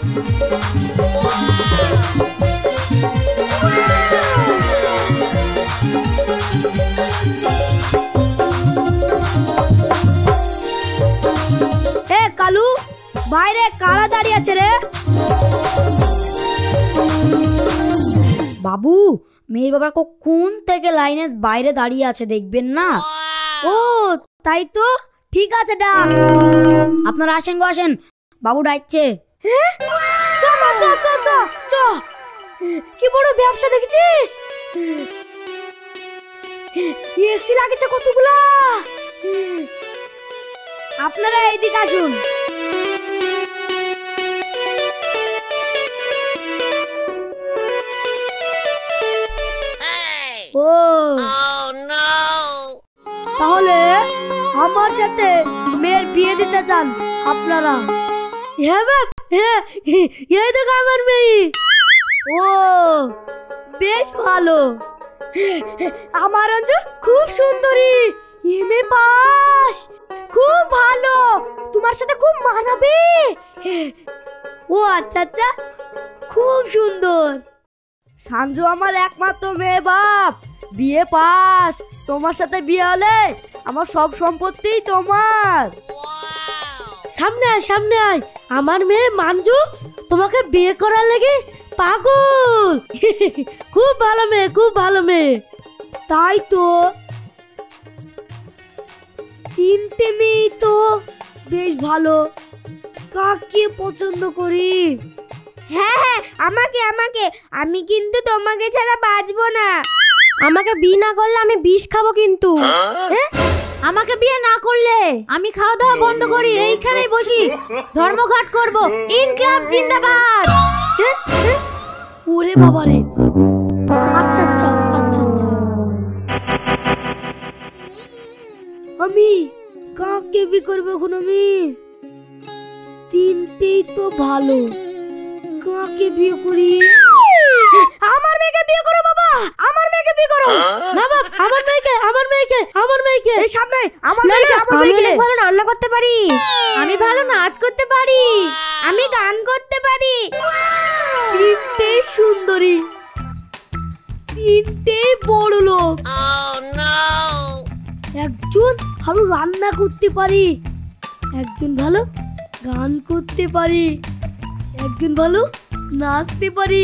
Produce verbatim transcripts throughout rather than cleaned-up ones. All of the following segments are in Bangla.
কালু বাইরে কারা দাঁড়িয়ে আছে রে? বাবু, মেয়ের বাবা কোন থেকে লাইনের বাইরে দাঁড়িয়ে আছে দেখবেন না। ও তাই তো, ঠিক আছে ডাক। আপনারা আসেন গো আসেন, বাবু ডাকছে। কি বড় ব্যবসা দেখেছিস? এসি লাগেছে কতগুলা। আপনারা এইদিকে আসুন। ও তাহলে আমার সাথে মেয়ের বিয়ে দিতে চান আপনারা? হ্যাঁ বাপ, হ্যাঁ এই দেখো আমার মেয়ে। ও বেশ ভালো। আমার অঞ্জু খুব সুন্দরী, এমএ পাস, খুব ভালো, তোমার সাথে খুব মানাবে। ও আচ্ছা আচ্ছা, খুব সুন্দর। সাঞ্জু আমার একমাত্র মেয়ে বাপ, বিয়ে পাস, তোমার সাথে বিয়ে হলে আমার সব সম্পত্তি তোমার। সামনে আয় সামনে আয়, আমার মেয়ে মাঞ্জু তোমাকে বিয়ে করার লাগি পাগল। খুব ভালো মেয়ে, খুব ভালো মেয়ে। তাই তো, তিনটে মেয়ে তো বেশ ভালো। কাকে পছন্দ করি? হ্যাঁ হ্যাঁ আমাকে আমাকে, আমি কিন্তু তোমাকে ছাড়া বাঁচবো না। আমাকে বিয়ে না করলে আমি বিষ খাবো কিন্তু। আমাকে বিয়ে না করলে আমি খাওয়া দাওয়া বন্ধ করি, এইখানেই বসি ধর্মঘট করব। ইনকিলাব জিন্দাবাদ। ওরে বাবা রে, আচ্ছা আচ্ছা আচ্ছা আচ্ছা। আমি কাকে বিয়ে করবো এখন? আমি তিনটেই তো ভালো, কাকে বিয়ে করি? আমার মেয়েকে বিয়ে করো বাবা, আমার মেয়েকে বিয়ে করো। না বাবা, আমার মেয়েকে, আমার মেয়েকে, আমার মেয়েকে। এই সামনে আমার মেয়েকে, আমার মেয়েকে। আমি ভালো রান্না করতে পারি, আমি ভালো নাচ করতে পারি, আমি গান করতে পারি। তিনটেই সুন্দরী, তিনটেই বড় লোক। একজন ভালো রান্না করতে পারি, একজন ভালো গান করতে পারি, একজন ভালো নাচতে পারি।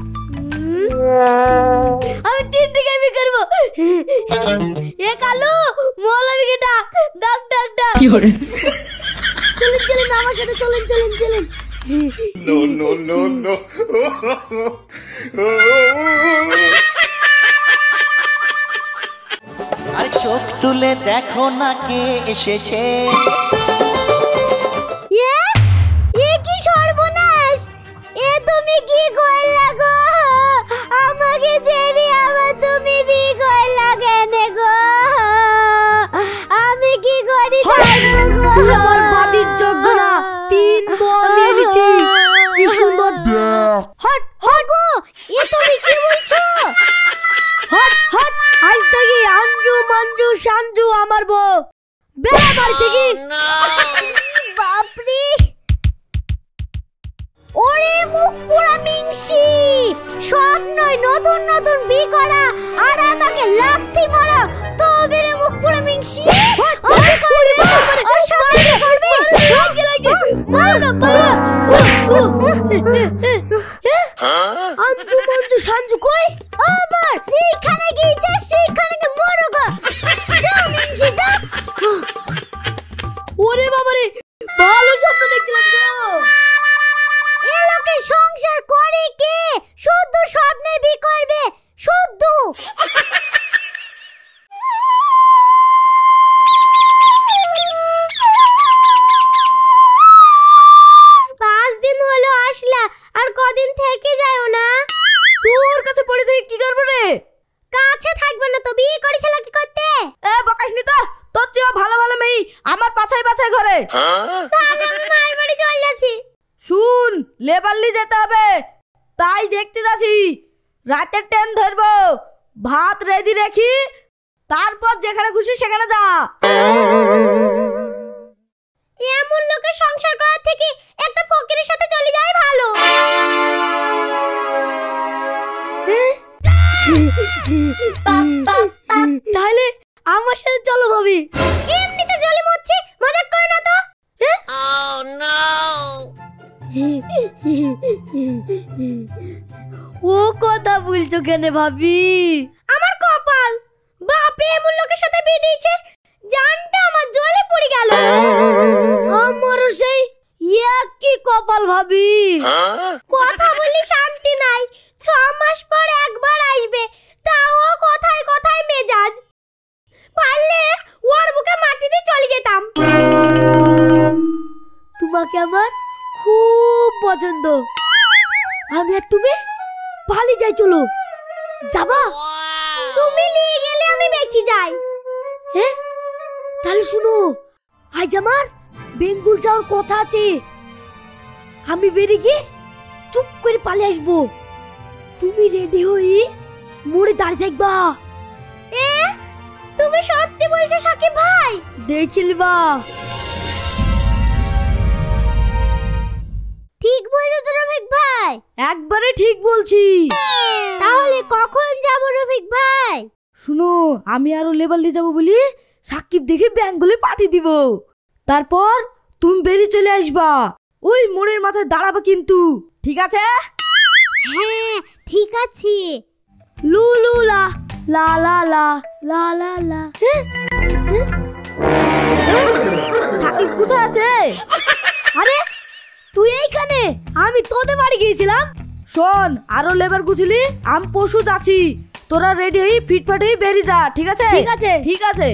আমি তিনটেকে বিয়ে করবো। এ কালু, মৌলবীকে ডাক ডাক ডাক ডাক। চলেন চলেন আমার সাথে, চলেন চলেন চলেন। No no no no. আর চোখ তুলে দেখো না কে এসেছে। এ কি সর্বনাশ, এ তুমি কি করলা গো? আমাকে ছেড়ে আবার তুমি বিয়ে করলা কেন গো? আমি কি করি থাকবো গো? আমার বাড়ির যোগ্য না, তিন বউ নিয়ে নিয়েছি। কি সুন্দর। হট হট গো, এ তুমি কি বলছো? হট হট, আজ থেকে আঞ্জু মঞ্জু সাঞ্জু আমার বউ। বেড়া বাড়ি থেকে। বাপরে, ওরে মুখ পুরা মিংসি, স্বপ্নই নতুন নতুন বিয়ে করা আর আমাকে লাথি মারা। তবে রে মুখ পুরা মিংসি, আমি করবে আর সামনে করবে। লাগে লাগে মার না পারা। আঞ্জু মঞ্জু সাঞ্জু কই? আবার যেখানে গিয়েছে সেখানে কি মরো গো। যাও মিংসি যাও। ওরে বাবা রে, ভালো স্বপ্ন দেখছিলাম গো। এ লোকে সংসার করে কে? শুদ্ধ স্বপ্নে বিয়ে করবে, শুদ্ধ। পাঁচ দিন হলো আসলা, আর কদিন থেকে যাও না? তোর কাছে পড়ে থেকে কি করবো রে? কাছে থাকবে না তো বিয়ে করেছিল কি করতে? এ বকাসনি তো, তোর চেয়ে ভালো ভালো মেয়ে আমার পাছায় পাছায় ঘরে। তাহলে আমি মায়ের বাড়ি চলে যাচ্ছি। শুন, লেবারলি যেতে হবে, তাই দেখতে যাচ্ছি। রাতের ট্রেন ধরবো, ভাত রেডি রেখি, তারপর যেখানে খুশি সেখানে যা। এমন লোকের সংসার করার থেকে একটা ফকিরের সাথে চলে যাই ভালো। কেন ভাবি? আমার কপাল, বাপে এমন লোকের সাথে বিয়ে দিয়েছে, জানটা আমার জলে পড়ে গেল। আমারও সেই একই কপাল ভাবি। কথা বলি শান্তি নাই, ছ মাস পর একবার আসবে, তাও কথায় কথায় মেজাজ। পারলে ওর বুকে মাটিতে চলে যেতাম। তোমাকে আমার খুব পছন্দ। আমি আর তুমি পালিয়ে যাই, চলো। যাবা? তুমি নিয়ে গেলে আমি বেঁচে যাই। হ্যাঁ, তাহলে শুনো, আজ আমার বেঙ্গল যাওয়ার কথা আছে। আমি বেরিয়ে গিয়ে চুপ করে পালিয়ে আসবো। তুমি রেডি হয়ে মোড়ে দাঁড়িয়ে থাকবা। এ, তুমি সত্যি বলছো সাকিব ভাই? দেখিলবা। ঠিক বলছো তো রফিক ভাই? একবারে ঠিক বলছি। তাহলে কখন যাব রফিক ভাই? শুনো, আমি আরো লেবার নিয়ে যাবো বলি সাকিব দেখে বেঙ্গলে পাঠিয়ে দিব। তারপর তুমি বেরিয়ে চলে আসবা। ওই মোড়ের মাথায় দাঁড়াবে কিন্তু, ঠিক আছে? হ্যাঁ ঠিক আছে। লু লু লা লা লা লা লা লা লা। সাকিব কোথায় আছে? আরে তুই এইখানে, আমি তোদের বাড়ি গিয়েছিলাম। শোন, আরো লেবার গুছিলি, আমি পশু যাচ্ছি। তোরা রেডি হই, ফিটফাট হই, বেরিয়ে যা, ঠিক আছে? ঠিক আছে ঠিক আছে।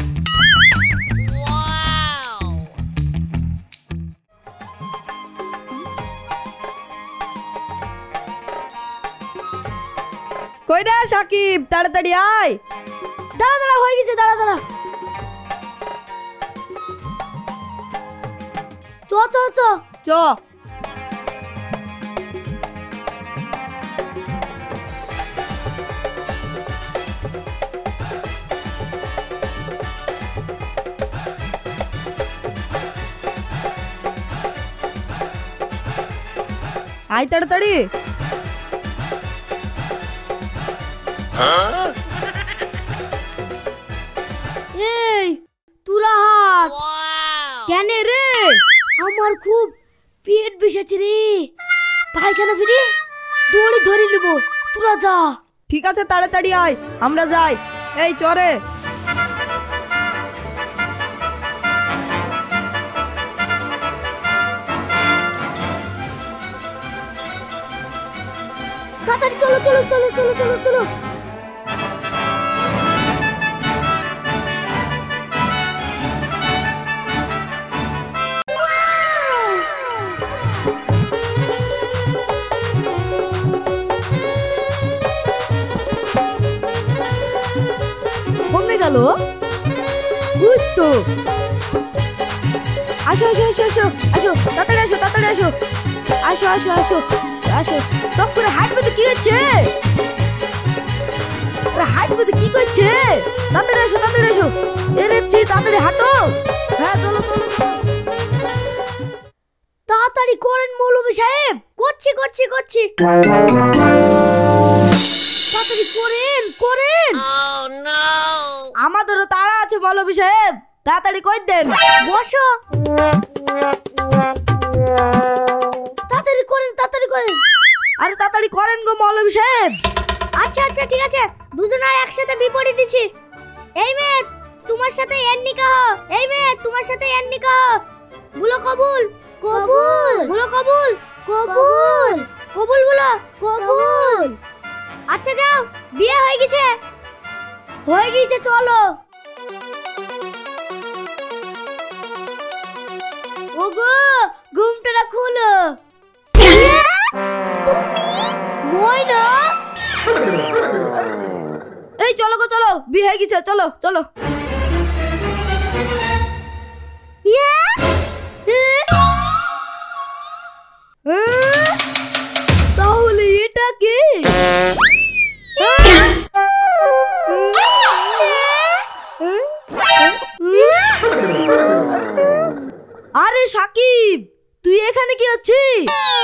কই রে সাকিব, তাড়াতাড়ি আয়। দাঁড়া দাঁড়া, হয়ে গেছে, দাঁড়া দাঁড়া। চ চ চ চ। আয় তাড়াতাড়ি। এই তুরা হাট কেন রে? আমার খুব পেট বিষাচ্ছে রে, পায়খানা ফিরে দৌড়ে ধরে নেব। তোরা যা। ঠিক আছে, তাড়াতাড়ি আয়, আমরা যাই। এই চরে। তাড়াতাড়ি চলো চলো চলো চলো চলো চলো। কমে গেল। ওই তো। আসো আসো আসো আসো আসো, তাড়াতাড়ি আসো তাড়াতাড়ি আসো আসো আসো আসো আসো। টপ করে হাঁটবে তো কি হচ্ছে? হাঁটবে তো কি করছে? তাড়াতাড়ি আসো তাড়াতাড়ি আসো। এরেছি, তাড়াতাড়ি হাঁটো। হ্যাঁ চলো চলো চলো। তাড়াতাড়ি করেন মৌলভী সাহেব। করছি করছি করছি। তাড়াতাড়ি করেন করেন। আমাদেরও তাড়া আছে মৌলভী সাহেব, তাড়াতাড়ি কই দেন। বসো। তাড়াতাড়ি করেন তাড়াতাড়ি করেন। আরে তাড়াতাড়ি করেন গো মৌলভী সাহেব। আচ্ছা আচ্ছা ঠিক আছে, দুজনের একসাথে বিপরীত দিচ্ছি। এই মেয়ে তোমার সাথে এর নিকাহ। এই মেয়ে তোমার সাথে এর নিকাহ। বলো কবুল। কবুল। বলো কবুল। কবুল। কবুল বলো। কবুল। আচ্ছা যাও, বিয়ে হয়ে গেছে। হয়ে গেছে, চলো। ওগো ঘুমটা খুলো। তুমি ময়না? এই চলো গো চলো, বিয়ে হয়ে গেছে, চলো চলো। তাহলে এটা কি? আরে সাকিব, তুই এখানে কি হচ্ছিস?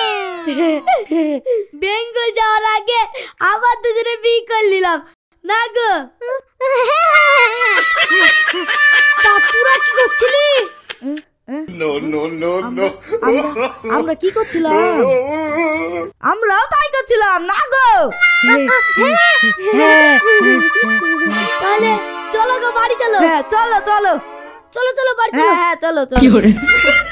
বেঙ্গল যাওয়ার আগে আবার দুজনে বিয়ে করে নিলাম না গো। তা তোরা কি করছিলি? নো নো নো নো আমরা আমরা কি করছিলাম? আমরাও তাই করছিলাম না গো। তাহলে চলো গো বাড়ি চলো। হ্যাঁ চলো চলো চলো চলো বাড়ি চলো। হ্যাঁ হ্যাঁ চলো চলো।